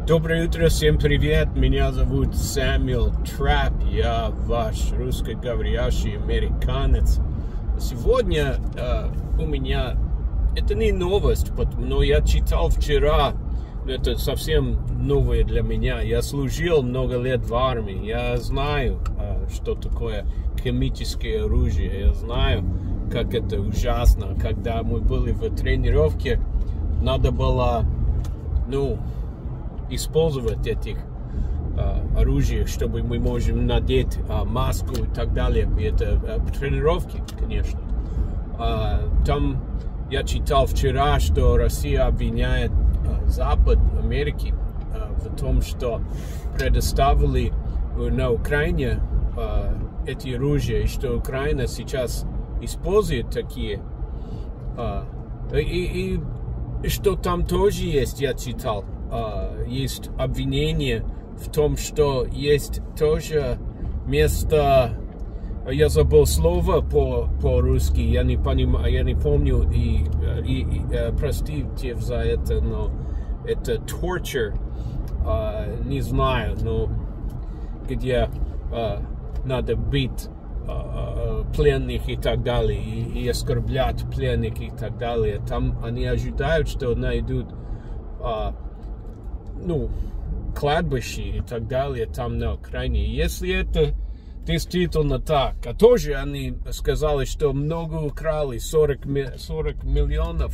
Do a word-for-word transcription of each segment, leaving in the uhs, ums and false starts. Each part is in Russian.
Доброе утро, всем привет, меня зовут Сэмюэл Трап, я ваш русскоговорящий американец. Сегодня э, у меня, это не новость, но я читал вчера, это совсем новое для меня. Я служил много лет в армии, я знаю, э, что такое химическое оружие, я знаю, как это ужасно. Когда мы были в тренировке, надо было, ну, использовать этих э, оружий, чтобы мы можем надеть э, маску и так далее. И это э, тренировки, конечно. Э, там я читал вчера, что Россия обвиняет э, Запад Америки э, в том, что предоставили на Украине э, эти оружия, и что Украина сейчас использует такие. Э, и, и что там тоже есть, я читал. Uh, есть обвинение в том, что есть тоже место, я забыл слово по, по-русски, я не понимаю, я не помню, и, и, и uh, простите за это, но это torture, uh, не знаю, но где uh, надо бить uh, uh, пленных и так далее, и, и оскорблять пленных и так далее. Там они ожидают, что найдут uh, ну, кладбище и так далее там на Украине. Если это действительно так, а тоже они сказали, что много украли, сорок миллионов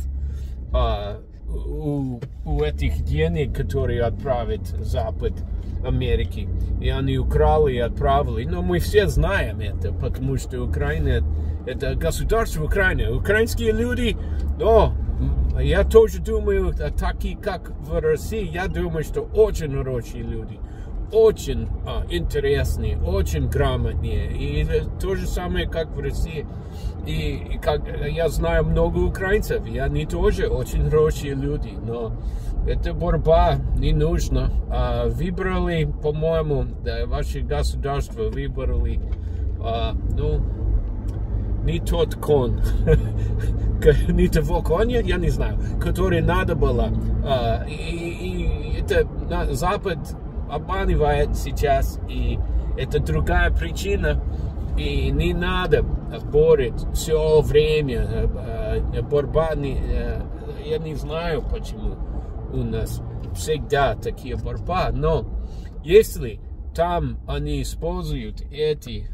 а, у, у этих денег, которые отправит Запад Америки, и они украли и отправили. Но мы все знаем это, потому что Украина, это государство Украины, украинские люди, но я тоже думаю, такие как в России, я думаю, что очень хорошие люди, очень а, интересные, очень грамотные. И то же самое, как в России. И, и как я знаю много украинцев, и они тоже очень хорошие люди. Но эта борьба не нужна. А, выбрали, по-моему, да, ваше государство выбрали, а, ну, не тот кон, не того коня, я не знаю, который надо было. И, и это Запад обманывает сейчас, и это другая причина. И не надо бороть все время. Борьба, не, я не знаю, почему у нас всегда такие борьба, но если там они используют эти,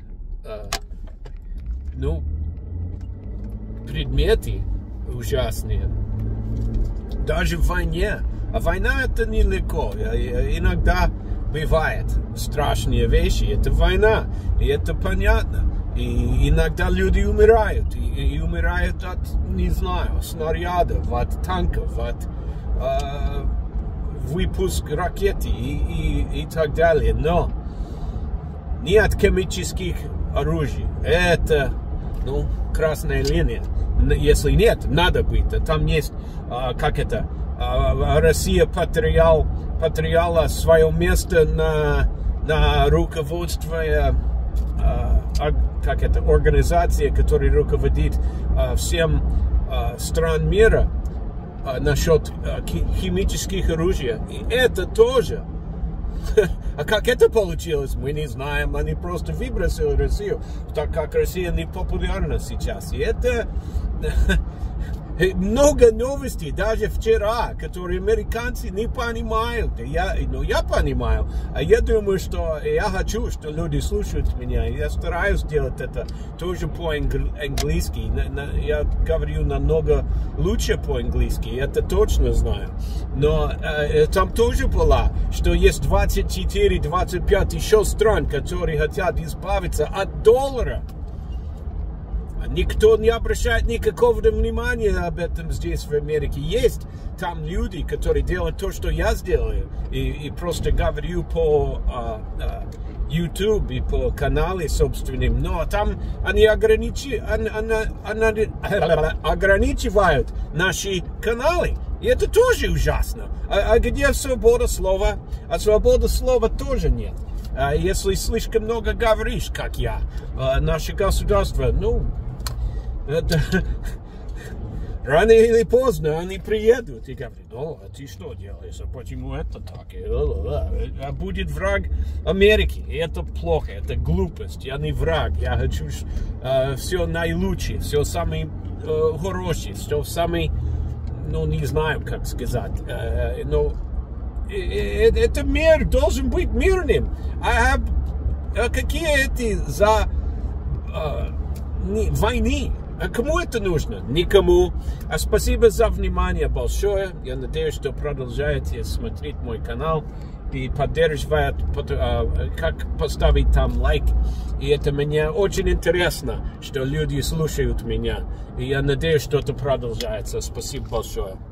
ну, предметы ужасные, даже в войне. А война это нелегко. Иногда бывает страшные вещи. Это война, и это понятно. И иногда люди умирают. И, и умирают от, не знаю, снарядов, от танков, от э, выпуск ракеты и, и, и так далее. Но не от химических оружий. Это, ну, красная линия. Если нет, надо быть. Там есть, а, как это, а, Россия потерял, потеряла свое место на, на руководстве, а, как это, организации, которая руководит а, всем а, стран мира а, насчет а, химических оружий. И это тоже. А как это получилось, мы не знаем. Они просто выбросили Россию, так как Россия не популярна сейчас. И это много новостей, даже вчера, которые американцы не понимают. Я, ну, я понимаю. А я думаю, что я хочу, что люди слушают меня. Я стараюсь делать это тоже по-английски. Я говорю намного лучше по-английски, это точно знаю. Но э, там тоже было, что есть двадцать четыре — двадцать пять еще стран, которые хотят избавиться от доллара. Никто не обращает никакого внимания об этом здесь, в Америке. Есть там люди, которые делают то, что я сделаю, и, и просто говорю по uh, uh, YouTube и по канале собственным. Но там они, ограничи, они, они, они ограничивают наши каналы. И это тоже ужасно. А, а где свобода слова? А свободы слова тоже нет. А если слишком много говоришь, как я, а, наше государство, ну... Это, рано или поздно они приедут и говорят: о, а ты что делаешь, а почему это так? А будет враг Америки, и это плохо, это глупость, я не враг, я хочу э, все наилучшее, все самое э, хорошее, все самое, ну, не знаю, как сказать, э, но э, э, этот мир должен быть мирным. А, а какие эти за э, не, войны? А кому это нужно? Никому. А спасибо за внимание большое. Я надеюсь, что продолжаете смотреть мой канал и поддерживать, как поставить там лайк. И это мне очень интересно, что люди слушают меня. И я надеюсь, что это продолжается. Спасибо большое.